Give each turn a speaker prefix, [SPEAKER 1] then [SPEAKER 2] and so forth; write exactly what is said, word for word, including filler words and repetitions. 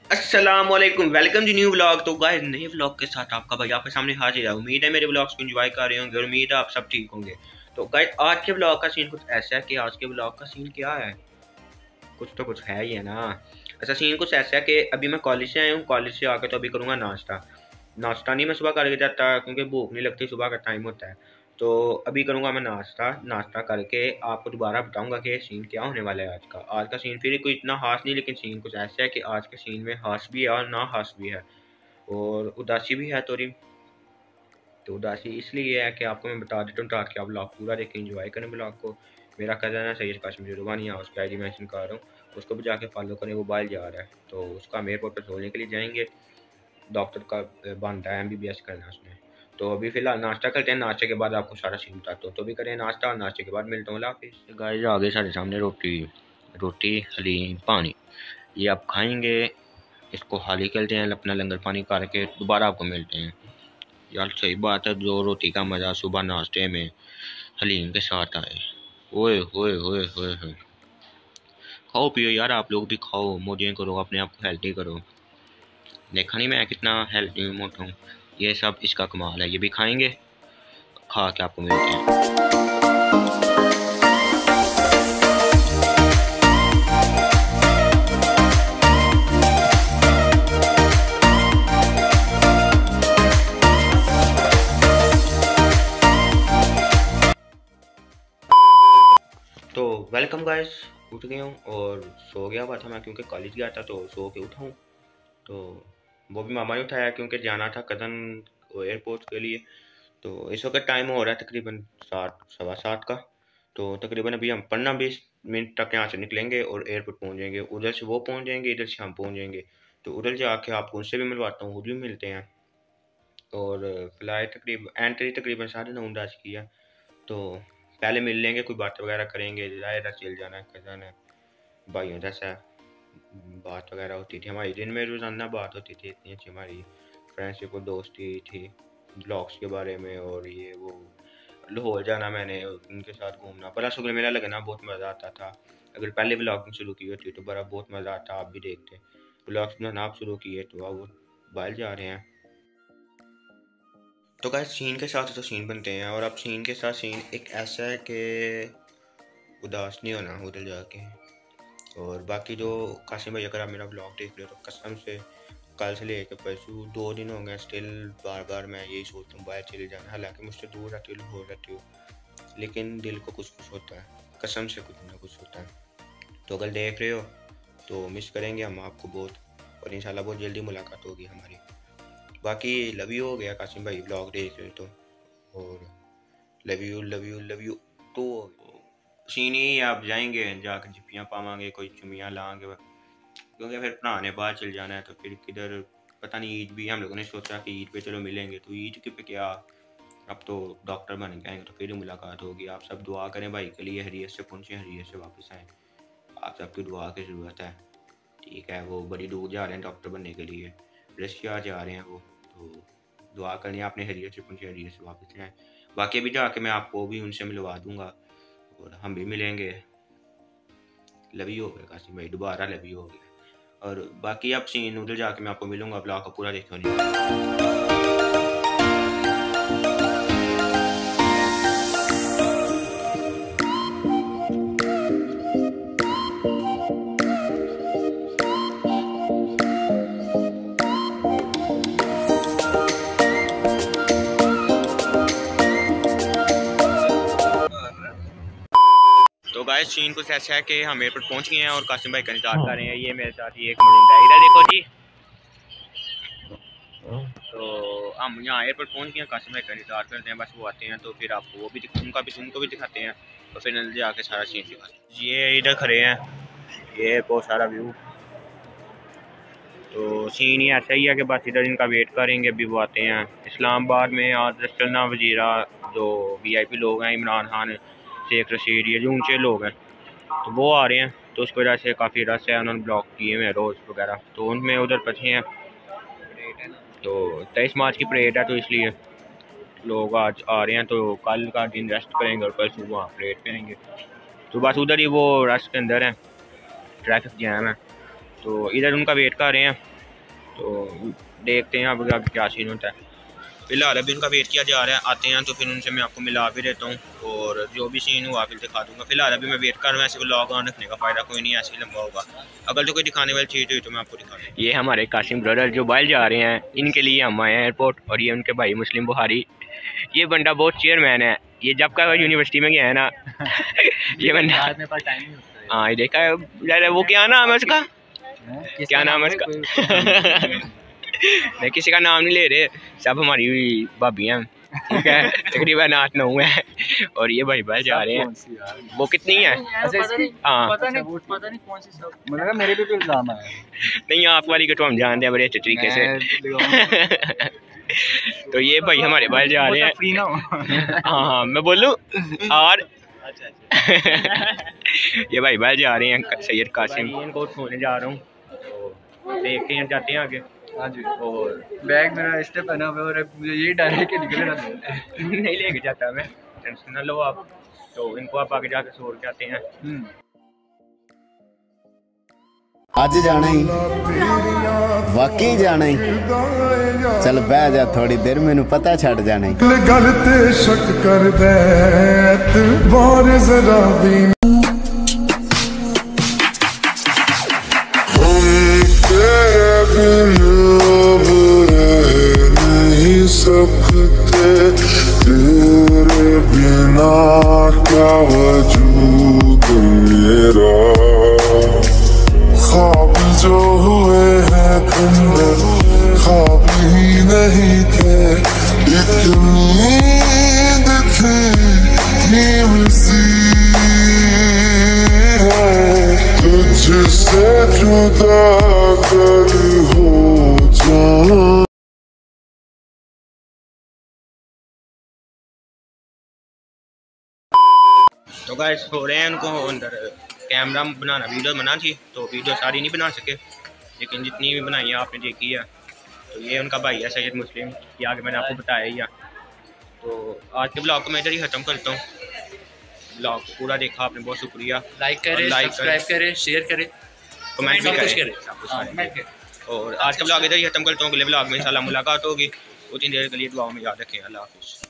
[SPEAKER 1] अस्सलाम वालेकुम, welcome to new vlog. तो गाइस नए व्लॉग के साथ आपका भाई आपके सामने हाजिर है। उम्मीद है मेरे व्लॉग्स को एंजॉय कर रहे होंगे और उम्मीद है आप सब ठीक होंगे। तो गाइस आज के व्लॉग का सीन कुछ ऐसा है कि आज के व्लॉग का सीन क्या है, कुछ तो कुछ है ही है ना। ऐसा सीन कुछ ऐसा है कि अभी मैं कॉलेज से आया हूँ, कॉलेज से आकर तो अभी करूँगा नाश्ता। नाश्ता नहीं मैं सुबह करके जाता क्योंकि भूख नहीं लगती, सुबह का टाइम होता है। तो अभी करूँगा मैं नाश्ता। नाश्ता करके आपको दोबारा बताऊँगा कि सीन क्या होने वाला है आज का। आज का सीन फिर कोई इतना हास नहीं, लेकिन सीन कुछ ऐसा है कि आज के सीन में हास भी है और ना हास भी है और उदासी भी है थोड़ी। तो उदासी इसलिए है कि आपको मैं बता देता हूँ ताकि आप ब्लॉग पूरा देखें, एंजॉय करें ब्लॉग को। मेरा कज़न है सैयद कासिम जुर्बानी, उसका आई डी मेंशन कर रहा हूँ, उसको भी जाके फॉलो करें। वो बाहर जा रहा है तो उसका हम एयरपोर्ट पर छोड़ने के लिए जाएंगे। डॉक्टर का बनता है, एम बी बी एस करना है उसने। तो अभी फ़िलहाल नाश्ता करते हैं, नाश्ते के बाद आपको सारा सीन बताता हूँ। तो अभी करें नाश्ता और नाश्ते के बाद मिलता हूँ। अल्लाह हाफ़िज़। गाइस आ गए सारे सामने रोटी, रोटी हलीम पानी, ये आप खाएंगे। इसको हाली करते हैं, अपना लंगर पानी करके दोबारा आपको मिलते हैं। यार सही बात है, जो रोटी का मज़ा सुबह नाश्ते में हलीम के साथ आए। ओए होए होए होए होए। खाओ पियो यार, आप लोग भी खाओ, मौजें करो, अपने आप को हेल्दी करो। देखा नहीं मैं कितना हेल्दी मोटा हूँ, ये सब इसका कमाल है। ये भी खाएंगे, खा के आपको मिलते हैं। तो वेलकम गाइस, उठ गया हूँ और सो गया हुआ था मैं क्योंकि कॉलेज गया था, तो सो के उठा हूँ। तो वो भी मामा ने उठाया क्योंकि जाना था कज़न को एयरपोर्ट के लिए। तो इस वक्त टाइम हो रहा है तकरीबन सात सवा सात का। तो तकरीबन अभी हम पंद्रह बीस मिनट तक यहाँ से निकलेंगे और एयरपोर्ट पहुँच जाएंगे। उधर से वो पहुँच जाएंगे, इधर से हम पहुँच जाएंगे। तो उधर जाके आपको उनसे भी मिलवाता हूँ, उधर भी मिलते हैं। और फ्लाइट तकरीबन एंट्री तकरीबन साढ़े नौ दस की है। तो पहले मिल लेंगे, कोई बात वगैरह करेंगे, ज़ाहिर चल जाना है, कज़न है, भाइयों जैसा बात वगैरह होती थी हमारी, दिन में रोज़ाना बात होती थी। इतनी अच्छी हमारी फ्रेंडशिप और दोस्ती थी ब्लॉग्स के बारे में। और ये वो लाहौर जाना, मैंने उनके साथ घूमना, बड़ा शुक्र मेला लगना, बहुत मज़ा आता था। अगर पहले ब्लॉगिंग शुरू की होती तो बड़ा बहुत मज़ा आता, आप भी देखते। ब्लॉग्स बनाना आप शुरू किए तो आप वो बाहर जा रहे हैं। तो गाइस सीन के साथ तो सीन बनते हैं, और अब सीन के साथ सीन एक ऐसा है कि उदास नहीं होना उधर जाके। और बाकी जो कासिम भाई, अगर आप मेरा ब्लॉग देख रहे हो तो कसम से कल से लेकर परसों दो दिन हो गए स्टिल बार बार मैं यही सोचता हूँ बाहर चले जाना। हालांकि मुझसे दूर रहती हो, लाहौर रहती हो, लेकिन दिल को कुछ कुछ होता है, कसम से कुछ ना कुछ होता है। तो अगर देख रहे हो तो मिस करेंगे हम आपको बहुत, और इंशाल्लाह बहुत जल्दी मुलाकात होगी हमारी। बाकी लव यू हो गया कासिम भाई, ब्लॉग देख रहे हो तो, और love you love you love you. तो सीन ही आप जाएंगे, जाकर जिपियाँ पावांगे, कोई चुमियाँ लाएंगे, क्योंकि फिर भरा ने बाहर चल जाना है। तो फिर किधर पता नहीं, ईद भी हम लोगों ने सोचा कि ईद पे चलो मिलेंगे, तो ईद के पे क्या, अब तो डॉक्टर बन के आएंगे तो फिर मुलाकात होगी। आप सब दुआ करें भाई के लिए, हरीत से पहुँचे, हरीत से वापस आएँ, आप सबकी दुआ की ज़रूरत है। ठीक है, वो बड़ी दूर जा रहे हैं डॉक्टर बनने के लिए, रशिया जा रहे हैं वो, तो दुआ करनी आपने हरीत से पहुँचे, हरीत से वापस आएँ। बाकी अभी जाके मैं आपको भी उनसे मिलवा दूँगा और हम भी मिलेंगे। लव यू हो गया कासिम भाई, दोबारा लव यू हो गया। और बाकी अब सीन उधर जाके मैं आपको मिलूंगा, ब्लॉग का पूरा देखने वाली। तो गाइस सीन कुछ ऐसा है कि हम एयरपोर्ट पहुंच गए हैं और कासिम भाई का इंतजार कर रहे हैं। ये मेरे साथ ही एक मजिंदा है, इधर देखो जी। तो हम यहाँ एयरपोर्ट पहुंच गए हैं, कासिम भाई का इंतजार करते हैं, बस वो आते हैं तो फिर आपको वो भी उनका भी उनको भी दिखाते हैं, तो फिर जल्दी आके सारा सीन दिखाते हैं। ये इधर खड़े हैं, ये बहुत सारा व्यू। तो सीन ही ऐसा ही है कि बस इधर इनका वेट करेंगे, अभी वो आते हैं। इस्लामाबाद में आज चलना वजीरा जो वी आई पी लोग हैं, इमरान खान, शेख रशीद, ये जो ऊँचे लोग हैं, तो वो आ रहे हैं। तो उसकी वजह से काफ़ी रश है, उन्होंने ब्लॉक किए हुए हैं रोज़ वगैरह, तो उनमें उधर बचे हैं। तो तेईस मार्च की परेड है, तो इसलिए लोग आज आ रहे हैं। तो कल का दिन रेस्ट करेंगे और कल सुबह परेड करेंगे। तो बस उधर ही वो रश के अंदर है, ट्रैफिक जैम है, तो इधर उनका वेट कर रहे हैं। तो देखते हैं अब आगे क्या सीन होता है। फिलहाल अभी उनका वेट किया जा रहा है, आते हैं तो फिर उनसे मैं आपको मिला भी देता हूँ और जो भी सीन हुआ फिर दिखा दूँगा। फिलहाल अभी मैं वेट कर रहा हूँ, ऐसे व्लॉग ऑन रखने का फ़ायदा कोई नहीं, ऐसे ही लंबा होगा। अगर तो कोई दिखाने वाली चीज़ हुई तो मैं आपको दिखा दूँ। ये हमारे कासिम ब्रदर जो बाहर जा रहे हैं, इनके लिए हम आए हैं एयरपोर्ट, और ये उनके भाई मुस्लिम बुहारी। ये बंदा बहुत चेयरमैन है, ये जब का यूनिवर्सिटी में गया है ना ये बंदा हाँ ये देखा है वो क्या नाम है उसका, क्या नाम है उसका नहीं किसी का नाम नहीं ले रहे, सब हमारी भाभी हैं, ठीक है तकरीबन आठ नौ है। और ये भाई भाई जा रहे हैं, वो कितनी है हाँ मेरे पे इल्जाम है नहीं, आप वाली को तो हम जानते हैं बड़े अच्छे तरीके से तो ये भाई हमारे भाई जा रहे हैं हाँ हाँ मैं बोलूँ और ये भाई भाई जा रहे हैं सैयद कासिम, इनको छोड़ने जा रहा हूँ तो देखते हैं जाते हैं आगे। हाँ जी, और बैग मेरा इस पे पहना हुआ और मुझे यही डर है कि निकले ना नहीं लेके जाता मैं, टेंशन ना लो आप। तो इनको आप आगे जाके छोड़ के आते हैं।
[SPEAKER 2] आज जाना ही वाकई जाना ही, चल बह जा थोड़ी देर मैनू पता छड़ जाना ही। गल ते शक कर दे बार जरा भी सकते तेरे बिना क्या वजूद मेरा, ख्वाब जो हुए हैं धुंधले ख्वाब ही नहीं थे, एक नींद थी नींद सी है, तुझसे जुदा कर हो जा।
[SPEAKER 1] तो गाइस हो रहे हैं उनको अंदर कैमरा बनाना, वीडियो बना थी तो वीडियो सारी नहीं बना सके, लेकिन जितनी भी बनाई है आपने देखी है। तो ये उनका भाई है सैयद मुस्लिम, ये आगे मैंने आपको बताया ही है। तो आज के ब्लॉग को मैं इधर ही ख़त्म करता हूँ। ब्लॉग को पूरा देखा आपने, बहुत शुक्रिया।
[SPEAKER 3] लाइक करें, सब्सक्राइब करें, शेयर करें,
[SPEAKER 1] कमेंट भी करें। और आज का ब्लॉग इधर ही ख़त्म करता हूँ, अगले ब्लॉग में इंशाल्लाह मुलाकात होगी। उतनी देर के लिए दुआओं में याद रखें। अल्लाह हाफ़िज़।